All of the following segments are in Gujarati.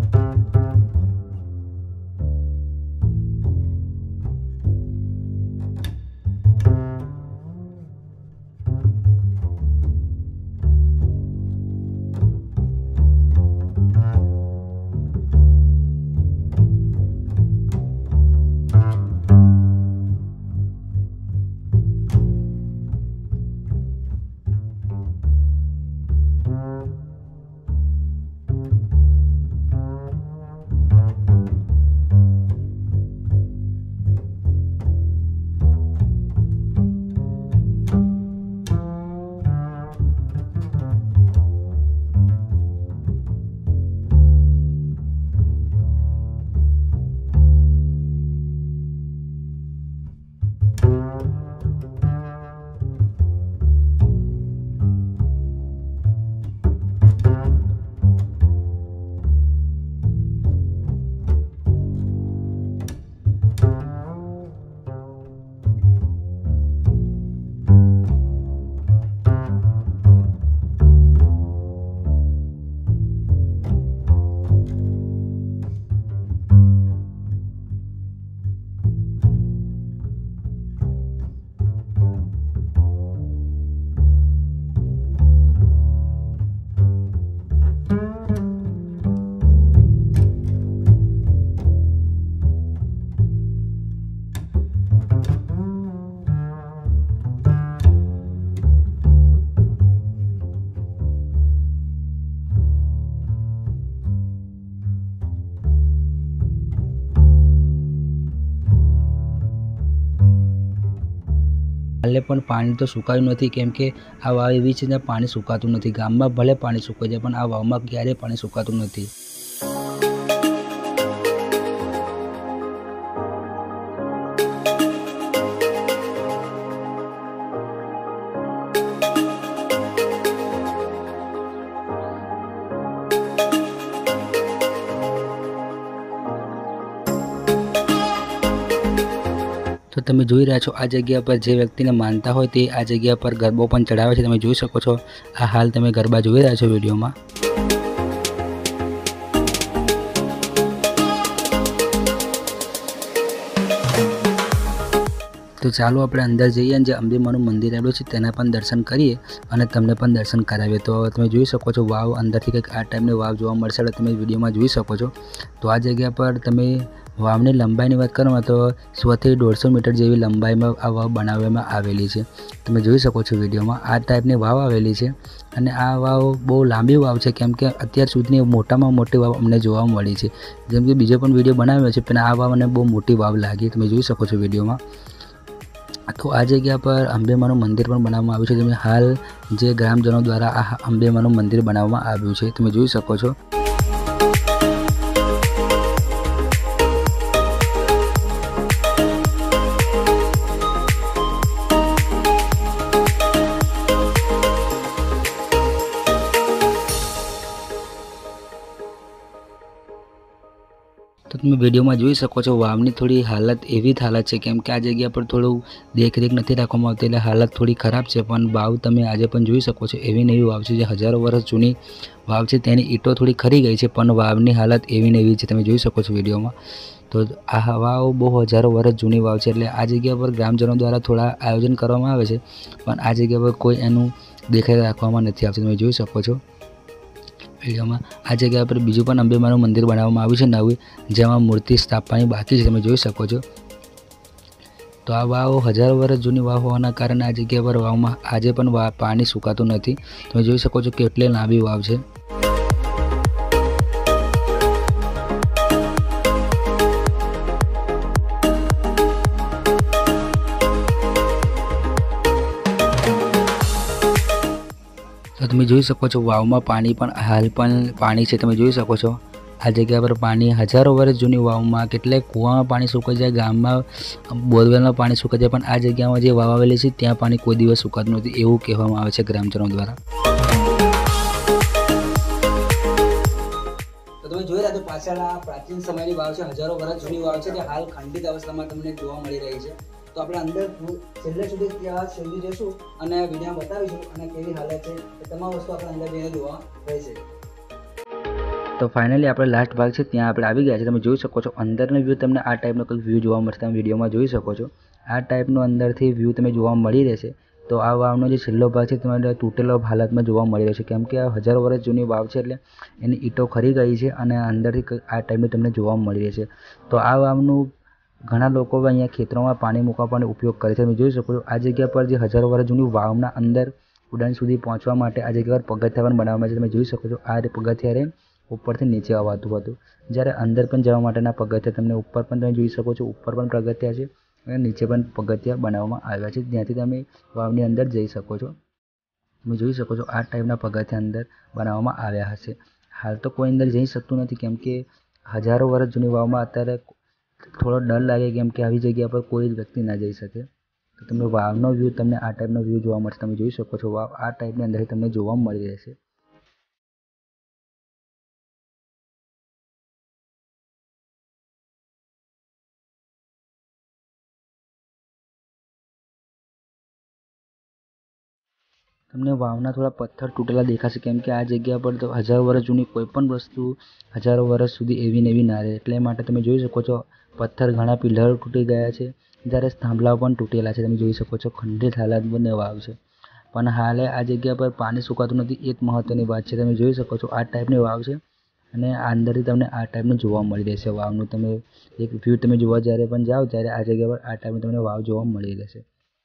હાલે પણ પાણી તો સુકાયું નથી, કેમ કે આ વાવ એવી છે જ્યાં પાણી સુકાતું નથી. ગામમાં ભલે પાણી સુકાઈ જાય પણ આ વાવમાં ક્યારેય પાણી સુકાતું નથી. તો તમે જોઈ રહ્યા છો આ જગ્યા પર જે વ્યક્તિને માનતા હોય તે આ જગ્યા પર ગરબો પણ ચડાવે છે. તમે જોઈ શકો છો આ હાલ તમે ગરબા જોઈ રહ્યા છો વિડીયોમાં. તો ચાલો આપણે અંદર જઈએ અને જે અંબેમાનું મંદિર આવેલું છે તેના પણ દર્શન કરીએ અને તમને પણ દર્શન કરાવીએ. તો તમે જોઈ શકો છો વાવ અંદરથી કંઈક આ ટાઈપની વાવ જોવા મળશે એટલે તમે વિડીયોમાં જોઈ શકો છો. તો આ જગ્યા પર તમે વાવની લંબાઈની વાત કરવામાં તો 100 થી 150 મીટર જેવી લંબાઈમાં આ વાવ બનાવવામાં આવેલી છે. તમે જોઈ શકો છો વિડીયોમાં આ ટાઈપની વાવ આવેલી છે અને આ વાવ બહુ લાંબી વાવ છે, કેમ કે અત્યાર સુધીની મોટામાં મોટી વાવ અમને જોવા મળી છે. જેમ કે બીજો પણ વિડીયો બનાવ્યો છે પણ આ વાવ મને બહુ મોટી વાવ લાગી. તમે જોઈ શકો છો વિડીયોમાં. તો આ જગ્યા પર અંબેમાનું મંદિર પણ બનાવવામાં આવ્યું છે. તમે હાલ જે ગ્રામજનો દ્વારા આ અંબેમાનું મંદિર બનાવવામાં આવ્યું છે તમે જોઈ શકો છો. તો તમે વિડીયોમાં જોઈ શકો છો વાવની થોડી હાલત એવી હાલત છે, કેમ કે આ જગ્યા પર થોડું દેખરેખ નથી રાખવામાં આવતી એટલે હાલત થોડી ખરાબ છે. પણ વાવ તમે આજે પણ જોઈ શકો છો એવી નવી વાવ છે જે હજારો વર્ષ જૂની વાવ છે. તેની ઈંટો થોડી ખરી ગઈ છે પણ વાવની હાલત એવી ને એવી છે. તમે જોઈ શકો છો વિડીયોમાં. તો આ વાવ બહુ હજારો વર્ષ જૂની વાવ છે એટલે આ જગ્યા પર ગ્રામજનો દ્વારા થોડા આયોજન કરવામાં આવે છે પણ આ જગ્યા પર કોઈ એનું દેખરેખ રાખવામાં નથી આવતી. તમે જોઈ શકો છો વિડીયોમાં. આ જગ્યા પર બીજું પણ અંબેમાનું મંદિર બનાવવામાં આવ્યું છે નવું, જેમાં મૂર્તિ સ્થાપવાની બાકી છે. તમે જોઈ શકો છો. તો આ વાવ હજારો વર્ષ જૂની વાવ હોવાના કારણે આ જગ્યા પર વાવમાં આજે પણ પાણી સુકાતું નથી. તમે જોઈ શકો છો કેટલી લાંબી વાવ છે. તો તમે જોઈ શકો છો વાવમાં પાણી પણ હાલ પણ પાણી છે. તમે જોઈ શકો છો આ જગ્યા પર પાણી હજારો વર્ષ જૂની વાવમાં કેટલાક કૂવામાં પાણી સુકાઈ જાય, ગામમાં બોરવેલમાં પાણી સુકાઈ જાય, પણ આ જગ્યામાં જે વાવ આવેલી છે ત્યાં પાણી કોઈ દિવસ સુકાતું નથી એવું કહેવામાં આવે છે ગ્રામજનો દ્વારા. તો તમે જોઈ રહ્યા છો પાછળ આ પ્રાચીન સમયની વાવ છે, હજારો વર્ષ જૂની વાવ છે જે હાલ ખંડિત અવસ્થામાં તમને જોવા મળી રહી છે. તો આપણે અંદર છેલ્લે સુધી ત્યાં સુધી જઈશું અને વિડીયો બતાવીશું અને કેવી હાલત છે એ તમામ વસ્તુ આપણે અંદર જઈને જોવા રહેશે. તો ફાઇનલી આપણે લાસ્ટ ભાગ છે ત્યાં આપણે આવી ગયા છે. તમે જોઈ શકો છો અંદરનો વ્યૂ, તમને આ ટાઈપનો કંઈક વ્યૂ જોવા મળશે. તમે વિડીયોમાં જોઈ શકો છો આ ટાઈપનો અંદરથી વ્યૂ તમે જોવા મળી રહેશે. તો આ વાવનો જે છેલ્લો ભાગ છે તમારે તૂટેલો હાલતમાં જોવા મળી રહ્યો છે, કેમ કે આ હજારો વર્ષ જૂની વાવ છે એટલે એની ઈંટો ખરી ગઈ છે અને અંદરથી આ ટાઈપનું તમને જોવા મળી રહે છે. તો આ વાવનું ઘણા લોકો અહીંયા ખેતરોમાં પાણી મૂકવા પણ ઉપયોગ કરે છે. તમે જોઈ શકો છો આ જગ્યા પર જે હજારો વર્ષ જૂની વાવના અંદર ઉડાન સુધી પહોંચવા માટે આ જગ્યા પર પગથિયા પણ બનાવવામાં છે. તમે જોઈ શકો છો આ પગથિયારે ઉપરથી નીચે આવવાતું હતું, જ્યારે અંદર પણ જવા માટેના પગથિયા તમને ઉપર પણ તમે જોઈ શકો છો, ઉપર પણ પગથિયા છે અને નીચે પણ પગથિયા બનાવવામાં આવ્યા છે, જ્યાંથી તમે વાવની અંદર જઈ શકો છો. તમે જોઈ શકો છો આ ટાઈપના પગથિયા અંદર બનાવવામાં આવ્યા હશે. હાલ તો કોઈ અંદર જઈ શકતું નથી, કેમ કે હજારો વર્ષ જૂની વાવમાં અત્યારે થોડો ડર લાગે, કેમ કે આવી જગ્યા પર કોઈ વ્યક્તિ ના જઈ શકે. તો તમે વાવનો વ્યૂ, તમને આ ટાઈપનો વ્યૂ જોવા મળશે. તમે જોઈ શકો છો વાવ આ ટાઈપની અંદરથી તમને જોવા મળી રહેશે. તમને વાવના થોડા પથ્થર તૂટેલા દેખાશે, કેમ કે આ જગ્યા પર તો હજારો વર્ષ જૂની કોઈ પણ વસ્તુ હજારો વર્ષ સુધી એવી ને એવી ના રહે. એટલે માટે તમે જોઈ શકો છો પથ્થર, ઘણા પિલ્લરો તૂટી ગયા છે, જ્યારે થાંભલાઓ પણ તૂટેલા છે. તમે જોઈ શકો છો ખંડિત હાલતમાં વાવ છે, પણ હાલે આ જગ્યા પર પાણી સુકાતું નથી, એ જ મહત્ત્વની વાત છે. તમે જોઈ શકો છો આ ટાઈપની વાવ છે અને અંદરથી તમને આ ટાઈપનું જોવા મળી રહેશે વાવનું. તમે એક વ્યૂ તમે જોવા જ્યારે પણ જાઓ ત્યારે આ જગ્યા પર આ ટાઈપનું તમને વાવ જોવા મળી રહેશે.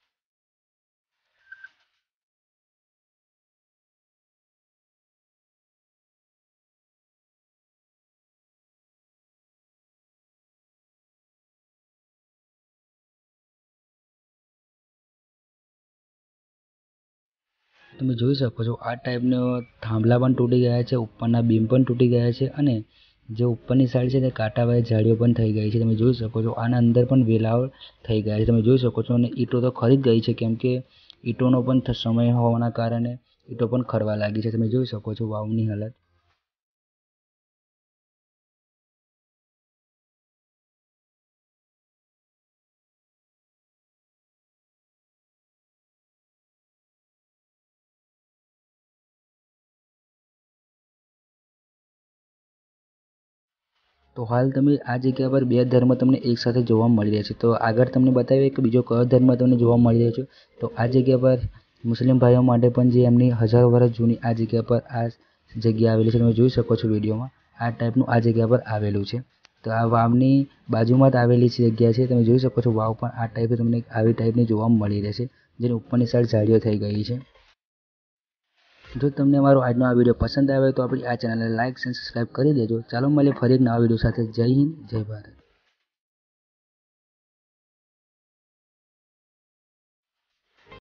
તમે જોઈ શકો છો આ ટાઈપનો થાંભલા પણ તૂટી ગયા છે, ઉપરના બીમ પણ તૂટી ગયા છે અને જે ઉપરની સાઈડ છે તે કાંટાવાળી ઝાડીઓ પણ થઈ ગઈ છે. તમે જોઈ શકો છો આના અંદર પણ વેલાઓ થઈ ગયા છે. તમે જોઈ શકો છો અને ઈંટો તો ખરી જ ગઈ છે, કેમ કે ઈંટોનો પણ સમય હોવાના કારણે ઈંટો પણ ખરવા લાગી છે. તમે જોઈ શકો છો વાવની હાલત. તો હાલ તમે આ જગ્યા પર બે ધર્મ તમને એકસાથે જોવા મળી રહ્યા છે. તો આગળ તમને બતાવીએ કે બીજો કયો ધર્મ તમને જોવા મળી રહ્યો છે. તો આ જગ્યા પર મુસ્લિમ ભાઈઓ માટે પણ જે એમની હજારો વર્ષ જૂની આ જગ્યા પર આ જગ્યા આવેલી છે. તમે જોઈ શકો છો વિડીયોમાં આ ટાઈપનું આ જગ્યા પર આવેલું છે. તો આ વાવની બાજુમાં જ આવેલી જગ્યા છે. તમે જોઈ શકો છો વાવ પણ આ ટાઈપે તમને આવી ટાઈપની જોવા મળી રહેશે, જેની ઉપરની સાઈડ ઝાડીઓ થઈ ગઈ છે. જો તમને અમારો આજનો આ વિડીયો પસંદ આવે તો આપણી આ ચેનલને લાઇક અને સબસ્ક્રાઈબ કરી દેજો. ચાલો મળીએ ફરી એક નવા વિડીયો સાથે. જય હિન્દ, જય ભારત.